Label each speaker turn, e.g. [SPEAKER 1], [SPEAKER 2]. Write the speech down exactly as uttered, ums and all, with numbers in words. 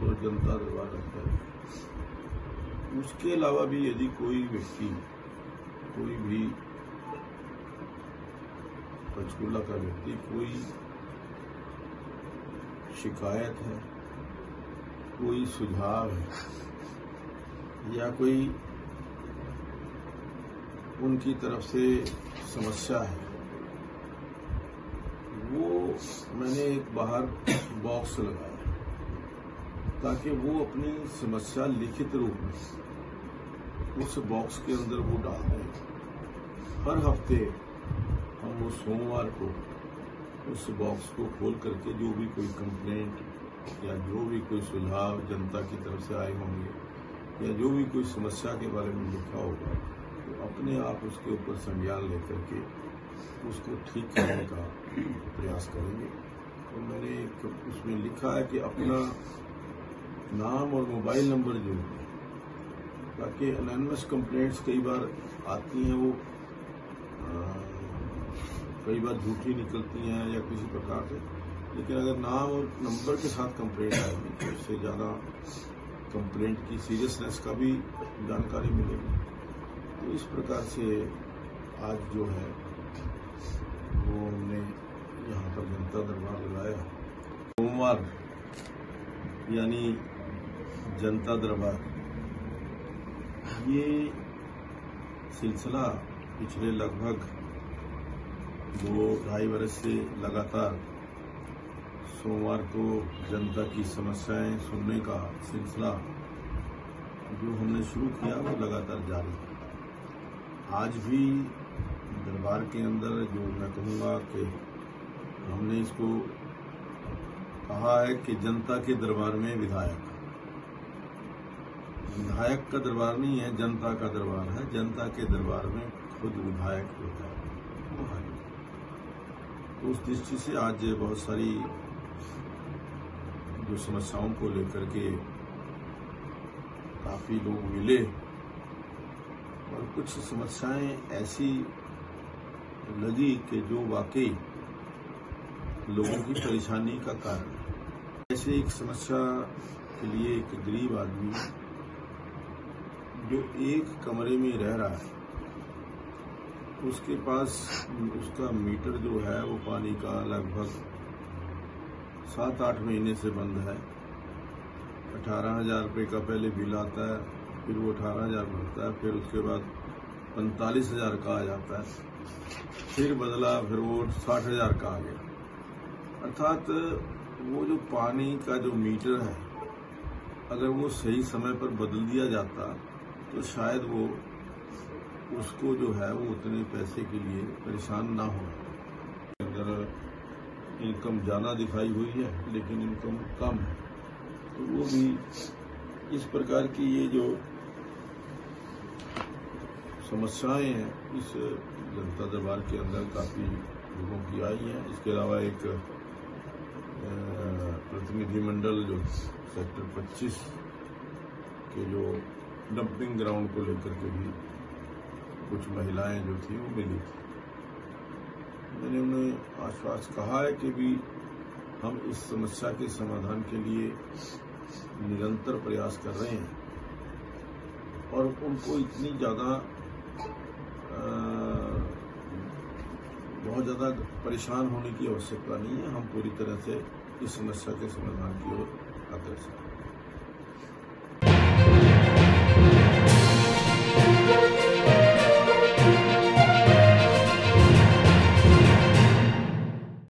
[SPEAKER 1] तो जनता दरबार रहता है। उसके अलावा भी यदि कोई व्यक्ति, कोई भी पंचकूला का व्यक्ति कोई शिकायत है, कोई सुझाव है या कोई उनकी तरफ से समस्या है, वो मैंने एक बाहर बॉक्स लगाया ताकि वो अपनी समस्या लिखित रूप में उस बॉक्स के अंदर वो डाल दें। हर हफ्ते हम वो सोमवार को उस बॉक्स को खोल करके जो भी कोई कंप्लेंट या जो भी कोई सुझाव जनता की तरफ से आए होंगे या जो भी कोई समस्या के बारे में लिखा होगा, तो अपने आप उसके ऊपर संज्ञान लेकर के उसको ठीक करने का प्रयास करेंगे। तो मैंने एक उसमें लिखा है कि अपना नाम और मोबाइल नंबर जो है, ताकि एनोनिमस कंप्लेंट्स कई बार आती हैं, वो आ, कई बार झूठी निकलती हैं या किसी प्रकार से, लेकिन अगर नाम और नंबर के साथ कंप्लेंट आएगी तो उससे ज़्यादा कंप्लेंट की सीरियसनेस का भी जानकारी मिलेगी। तो इस प्रकार से आज जो है वो हमने यहाँ पर जनता दरबार लगाया। सोमवार यानी जनता दरबार, ये सिलसिला पिछले लगभग दो ढाई वर्ष से लगातार सोमवार को जनता की समस्याएं सुनने का सिलसिला जो हमने शुरू किया वो लगातार जारी है। आज भी दरबार के अंदर जो मैं कहूँगा कि हमने इसको कहा है कि जनता के दरबार में विधायक, विधायक का दरबार नहीं है, जनता का दरबार है। जनता के दरबार में खुद विधायक होता है। तो उस दृष्टि से आज बहुत सारी जो समस्याओं को लेकर के काफी लोग मिले और कुछ समस्याएं ऐसी लगी कि जो वाकई लोगों की परेशानी का कारण है। ऐसे एक समस्या के लिए एक गरीब आदमी जो एक कमरे में रह रहा है, उसके पास उसका मीटर जो है वो पानी का लगभग सात आठ महीने से बंद है। अठारह हजार रुपये का पहले बिल आता है, फिर वो अठारह हजार भरता है, फिर उसके बाद पैंतालीस हजार का आ जाता है, फिर बदला, फिर वो साठ हजार का आ गया। अर्थात वो जो पानी का जो मीटर है, अगर वो सही समय पर बदल दिया जाता तो शायद वो उसको जो है वो उतने पैसे के लिए परेशान ना हो। अगर इनकम ज़्यादा दिखाई हुई है लेकिन इनकम कम है, तो वो भी इस प्रकार की ये जो समस्याएं हैं इस जनता दरबार के अंदर काफ़ी लोगों की आई हैं। इसके अलावा एक प्रतिनिधिमंडल जो सेक्टर पच्चीस के जो डंपिंग ग्राउंड को लेकर के भी कुछ महिलाएं जो थी वो मिली थी। मैंने उन्हें आश्वास कहा है कि भी हम इस समस्या के समाधान के लिए निरंतर प्रयास कर रहे हैं और उनको इतनी ज़्यादा बहुत ज़्यादा परेशान होने की आवश्यकता नहीं है। हम पूरी तरह से इस समस्या के समाधान की ओर अग्रसर हैं।